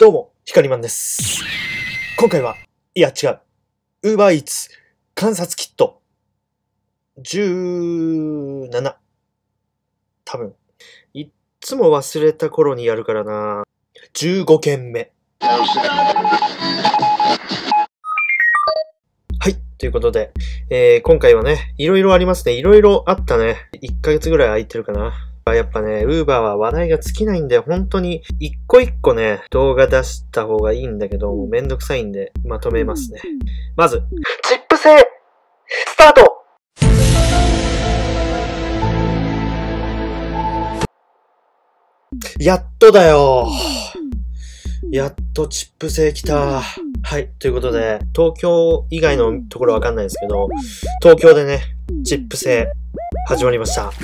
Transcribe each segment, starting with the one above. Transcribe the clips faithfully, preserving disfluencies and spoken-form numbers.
どうも、ヒカリマンです。今回は、いや違う、ウーバーイーツ観察キットじゅうなな。多分。いっつも忘れた頃にやるからな。じゅうごけんめ。はい。ということで、えー、今回はね、いろいろありますね。いろいろあったね。いっかげつぐらい空いてるかな。やっぱね、ウーバーは話題が尽きないんで、本当に一個一個ね、動画出した方がいいんだけど、もうめんどくさいんで、まとめますね。まず、チップ製スタート。やっとだよ。やっとチップ製来た。はい。ということで、東京以外のところわかんないですけど、東京でね、チップ製始まりました。やっ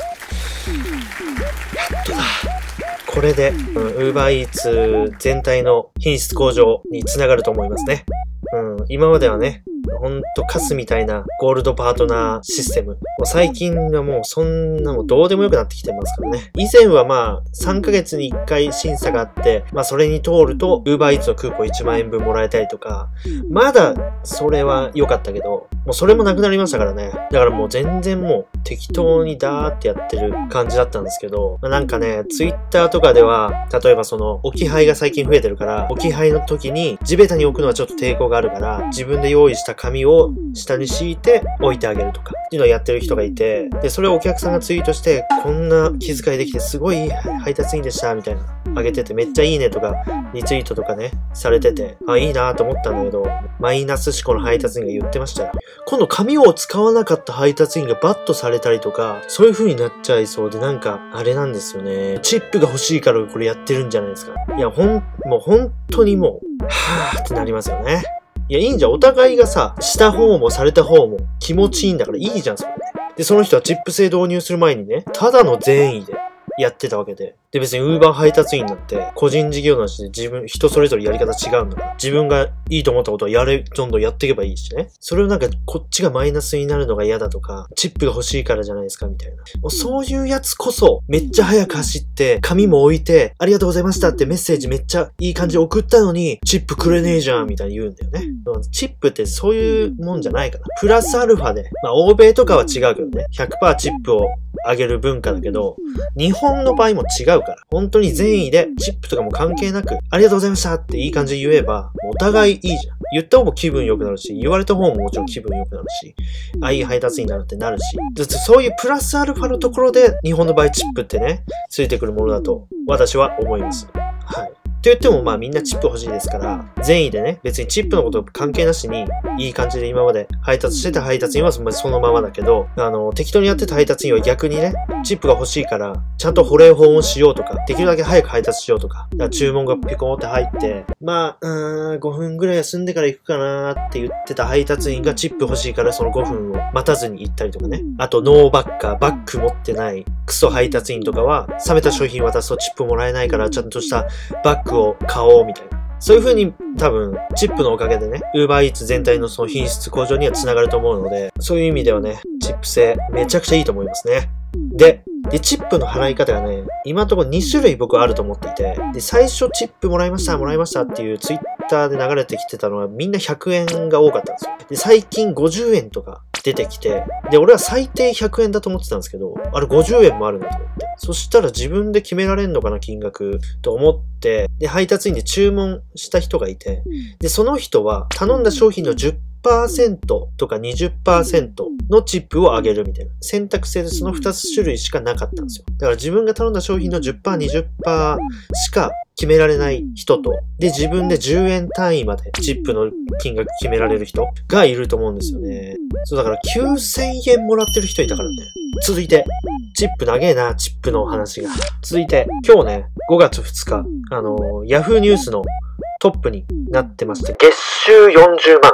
とだ。これで、うん、Uber Eats 全体の品質向上につながると思いますね。うん、今まではね、ほんとカスみたいなゴールドパートナーシステム。もう最近はもうそんなもどうでもよくなってきてますからね。以前はまあさんかげつにいっかい審査があって、まあそれに通ると Uber Eats のクーポンいちまんえんぶんもらえたりとか、まだそれは良かったけど、もうそれもなくなりましたからね。だからもう全然もう適当にダーってやってる感じだったんですけど、まあ、なんかね、Twitter とかでは、例えばその置き配が最近増えてるから、置き配の時に地べたに置くのはちょっと抵抗があるから、自分で用意した紙を下に敷いて置いてあげるとかっていうのをやってる人がいて、で、それをお客さんがツイートして、こんな気遣いできてすごい配達員でしたみたいなあげてて、めっちゃいいねとかリツイートとかねされてて、あ、いいなと思ったんだけど、マイナス思考の配達員が言ってましたよ。今度紙を使わなかった配達員がバットされたりとか、そういう風になっちゃいそうで、なんかあれなんですよね。チップが欲しいからこれやってるんじゃないですか。いや、ほんもう本当にもうはぁーってなりますよね。いや、いいんじゃん。お互いがさ、した方もされた方も気持ちいいんだからいいじゃん、それ。で、その人はチップ制導入する前にね、ただの善意でやってたわけで。で、別に Uber 配達員だって、個人事業主で自分、人それぞれやり方違うんだから、自分がいいと思ったことはやれ、どんどんやっていけばいいしね。それをなんか、こっちがマイナスになるのが嫌だとか、チップが欲しいからじゃないですか、みたいな。もうそういうやつこそ、めっちゃ早く走って、紙も置いて、ありがとうございましたってメッセージめっちゃいい感じで送ったのに、チップくれねえじゃん、みたいに言うんだよね。チップってそういうもんじゃないから。プラスアルファで、まあ、欧米とかは違うけどね、ひゃくパーセント チップをあげる文化だけど、日本の場合も違うから、本当に善意でチップとかも関係なく、ありがとうございましたっていい感じで言えば、お互いいいじゃん。言った方も気分良くなるし、言われた方ももちろん気分良くなるし、あ、いい配達になるってなるし、そういうプラスアルファのところで、日本の場合チップってね、ついてくるものだと、私は思います。はい。と言ってもまあみんなチップ欲しいですから、善意でね、別にチップのこと関係なしに、いい感じで今まで配達してた配達員はそのままだけど、あの、適当にやってた配達員は逆にね、チップが欲しいから、ちゃんと保冷保温しようとか、できるだけ早く配達しようとか、だから注文がピコーって入って、まあ、うーん、ごふんぐらい休んでから行くかなーって言ってた配達員がチップ欲しいからそのごふんを待たずに行ったりとかね。あと、ノーバッカー、バッグ持ってない、クソ配達員とかは、冷めた商品渡すとチップもらえないから、ちゃんとしたバッグを買おうみたいな。そういう風に多分、チップのおかげでね、Uber Eats 全体のその品質向上には繋がると思うので、そういう意味ではね、チップ制めちゃくちゃいいと思いますね。で、で、チップの払い方がね、今のところに種類僕はあると思っていて、で、最初チップもらいました、もらいましたっていうツイッターで流れてきてたのはみんなひゃくえんが多かったんですよ。で、最近ごじゅうえんとか出てきて、で、俺は最低ひゃくえんだと思ってたんですけど、あれごじゅうえんもあるなと思って。そしたら自分で決められんのかな、金額と思って、で、配達員で注文した人がいて、で、その人は頼んだ商品のじゅっパーセントとか にじゅっパーセント のチップをあげるみたいな選択制でそのふたつ種類しかなかったんですよ。だから自分が頼んだ商品の じゅっパーセント、にじゅっパーセント しか決められない人と、で、自分でじゅうえん単位までチップの金額決められる人がいると思うんですよね。そうだからきゅうせんえんもらってる人いたからね。続いて、チップ長えな、チップの話が。続いて、今日ね、ごがつふつか、あのー、ヤフーニュースのトップになってまして、月収よんじゅうまん。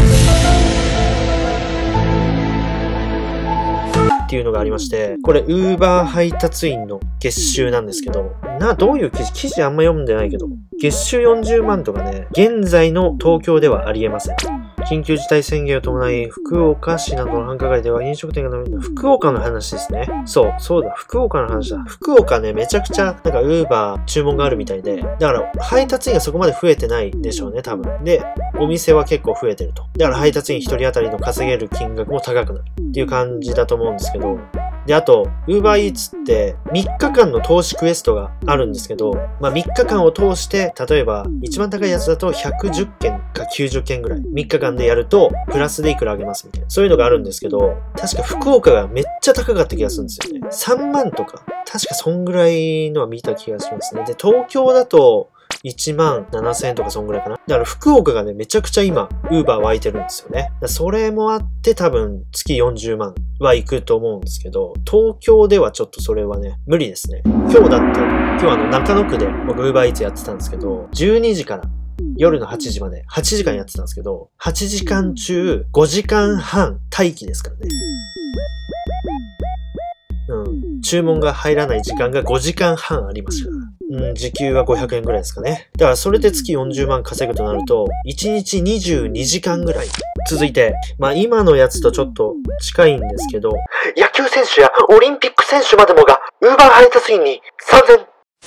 っていうのがありまして、これ Uber 配達員の月収なんですけど、な、どういう記事、記事あんま読んでないけど、月収よんじゅうまんとかね、現在の東京ではありえません。 緊急事態宣言を伴い、福岡市などの繁華街では飲食店が飲める。福岡の話ですね。そう、そうだ、福岡の話だ。福岡ね、めちゃくちゃ、なんか、ウーバー注文があるみたいで、だから、配達員がそこまで増えてないでしょうね、多分。で、お店は結構増えてると。だから、配達員ひとり当たりの稼げる金額も高くなるっていう感じだと思うんですけど、で、あと、Uber Eats ってみっかかんの投資クエストがあるんですけど、まあみっかかんを通して、例えば一番高いやつだとひゃくじゅっけんかきゅうじゅっけんぐらい。みっかかんでやると、プラスでいくらあげますみたいな。そういうのがあるんですけど、確か福岡がめっちゃ高かった気がするんですよね。さんまんとか。確かそんぐらいのは見た気がしますね。で、東京だと、いちまんななせんえんとかそんぐらいかな。だから福岡がね、めちゃくちゃ今、ウーバー湧いてるんですよね。それもあって多分月よんじゅうまんは行くと思うんですけど、東京ではちょっとそれはね、無理ですね。今日だって、今日あの中野区で僕ウーバーイーツやってたんですけど、じゅうにじから夜のはちじまではちじかんやってたんですけど、はちじかん中ごじかんはん待機ですからね。うん。注文が入らない時間がごじかんはんありますから。うん、時給はごひゃくえんぐらいですかね。だからそれで月よんじゅうまん稼ぐとなると、いちにちにじゅうにじかんぐらい。続いて、まあ今のやつとちょっと近いんですけど、野球選手やオリンピック選手までもが、ウーバー配達員にさんぜん。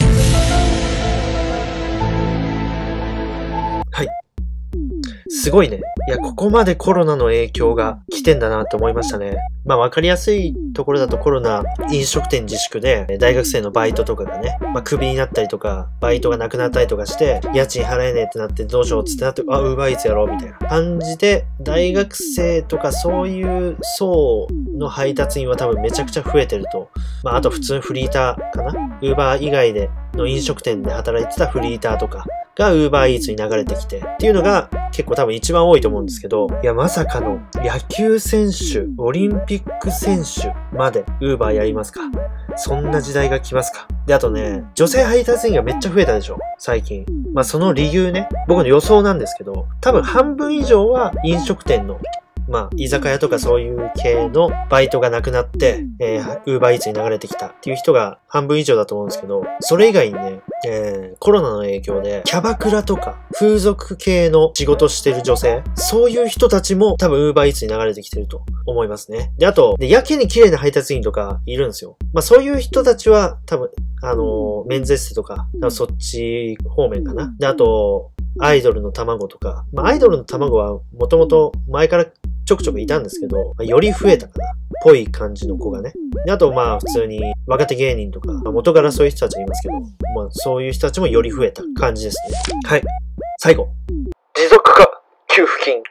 はい。すごいね。いや、ここまでコロナの影響が来てんだなって思いましたね。まあ分かりやすいところだとコロナ飲食店自粛で大学生のバイトとかがね、まあクビになったりとか、バイトがなくなったりとかして、家賃払えねえってなってどうしようってなって、あ、ウーバーイーツやろうみたいな感じで、大学生とかそういう層の配達員は多分めちゃくちゃ増えてると。まああと普通フリーターかな。ウーバー以外での飲食店で働いてたフリーターとかが Uber Eats に流れてきてっていうのが結構多分一番多いと思うんですけど、いやまさかの野球選手、オリンピック選手まで Uber やりますか。そんな時代が来ますか。で、あとね、女性配達員がめっちゃ増えたでしょ、最近。まあその理由ね、僕の予想なんですけど、多分半分以上は飲食店のまあ、居酒屋とかそういう系のバイトがなくなって、えー、ウーバーイーツに流れてきたっていう人が半分以上だと思うんですけど、それ以外にね、えー、コロナの影響で、キャバクラとか風俗系の仕事してる女性、そういう人たちも多分ウーバーイーツに流れてきてると思いますね。で、あと、でやけに綺麗な配達員とかいるんですよ。まあ、そういう人たちは多分、あのー、メンズエステとか、多分そっち方面かな。で、あと、アイドルの卵とか、まあ、アイドルの卵はもともと前からちょくちょくいたんですけど、まあ、より増えたかな。ぽい感じの子がね。であとまあ普通に若手芸人とか、まあ、元からそういう人たちはいますけど、まあそういう人たちもより増えた感じですね。はい。最後。持続化給付金。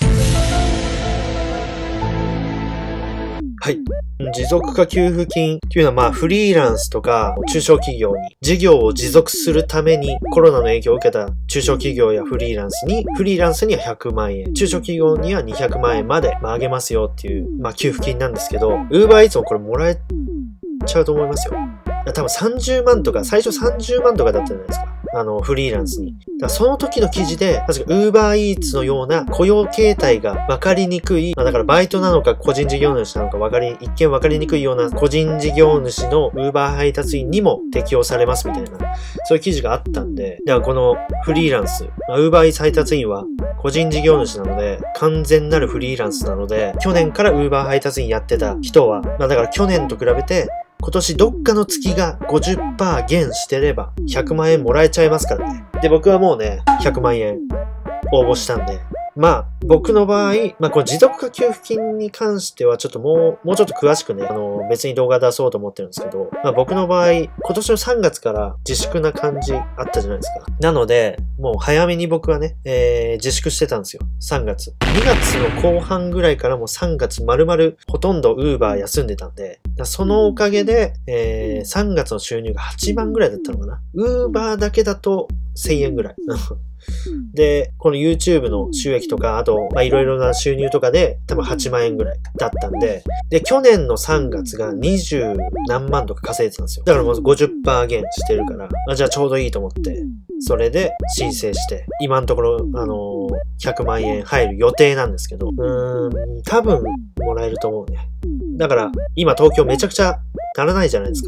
はい。持続化給付金っていうのはまあフリーランスとか中小企業に事業を持続するためにコロナの影響を受けた中小企業やフリーランスに、フリーランスにはひゃくまんえん、中小企業にはにひゃくまんえんまでまあ上げますよっていうまあ給付金なんですけど、Uber Eatsもこれもらえちゃうと思いますよ。多分さんじゅうまんとか、最初さんじゅうまんとかだったじゃないですか。あの、フリーランスに。だからその時の記事で、確か Uber Eats のような雇用形態が分かりにくい、まあ、だからバイトなのか個人事業主なのか分かり、一見分かりにくいような個人事業主の Uber 配達員にも適用されますみたいな、そういう記事があったんで、だからこのフリーランス、まあ、Uber Eats 配達員は個人事業主なので、完全なるフリーランスなので、去年から Uber 配達員やってた人は、まあだから去年と比べて、今年どっかの月が ごじゅっパーセント 減してればひゃくまんえんもらえちゃいますからね。で、僕はもうね、ひゃくまんえん応募したんで。まあ、僕の場合、まあ、この持続化給付金に関してはちょっともう、もうちょっと詳しくね、あの、別に動画出そうと思ってるんですけど、まあ僕の場合、今年のさんがつから自粛な感じあったじゃないですか。なので、もう早めに僕はね、えー、自粛してたんですよ。さんがつ。にがつの後半ぐらいからもうさんがつ丸々ほとんど Uber 休んでたんで、そのおかげで、えー、さんがつの収入がはちまんぐらいだったのかな。Uber だけだとせんえんぐらい。で、この YouTube の収益とか、あと、ま、いろいろな収入とかで、多分はちまんえんぐらいだったんで、で、去年のさんがつがにじゅうなんまんとか稼いでたんですよ。だからもう ごじゅっパーセント 減してるから、あ、じゃあちょうどいいと思って、それで申請して、今のところ、あのー、ひゃくまんえん入る予定なんですけど、うーん、多分もらえると思うね。だから、今東京めちゃくちゃならないじゃないですか。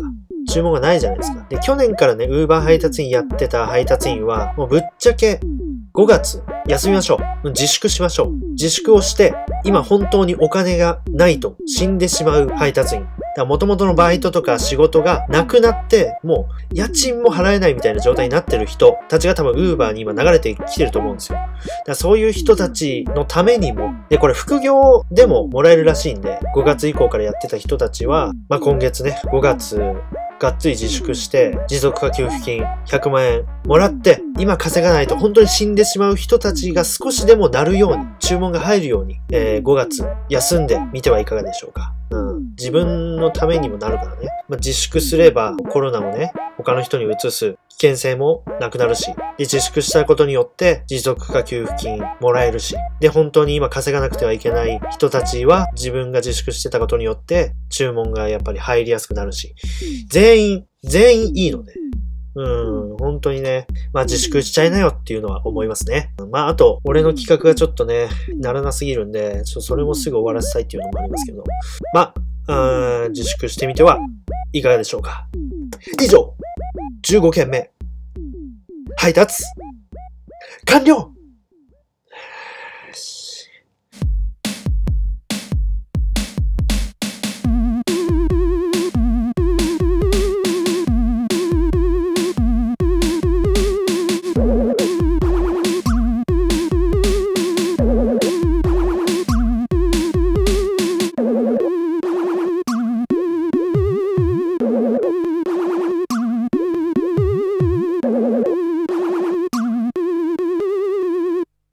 注文がないじゃないですか。で、去年からね、ウーバー配達員やってた配達員は、もうぶっちゃけごがつ休みましょう。自粛しましょう。自粛をして、今本当にお金がないと死んでしまう配達員。だから元々のバイトとか仕事がなくなって、もう家賃も払えないみたいな状態になってる人たちが多分ウーバーに今流れてきてると思うんですよ。だからそういう人たちのためにも、で、これ副業でももらえるらしいんで、ごがつ以降からやってた人たちは、まあ今月ね、ごがつ、がっつり自粛して、持続化給付金ひゃくまんえんもらって、今稼がないと本当に死んでしまう人たちが少しでもなるように、注文が入るように、えー、ごがつ休んでみてはいかがでしょうか。うん、自分のためにもなるからね。まあ、自粛すればコロナをね、他の人に移す危険性もなくなるし、で、自粛したことによって持続化給付金もらえるし、で、本当に今稼がなくてはいけない人たちは自分が自粛してたことによって注文がやっぱり入りやすくなるし、全員、全員いいので、うん、本当にね、まあ自粛しちゃいなよっていうのは思いますね。まああと、俺の企画がちょっとね、ならなすぎるんで、ちょっとそれもすぐ終わらせたいっていうのもありますけど、まあ、うん、自粛してみてはいかがでしょうか。以上、じゅうごけんめ、配達、完了！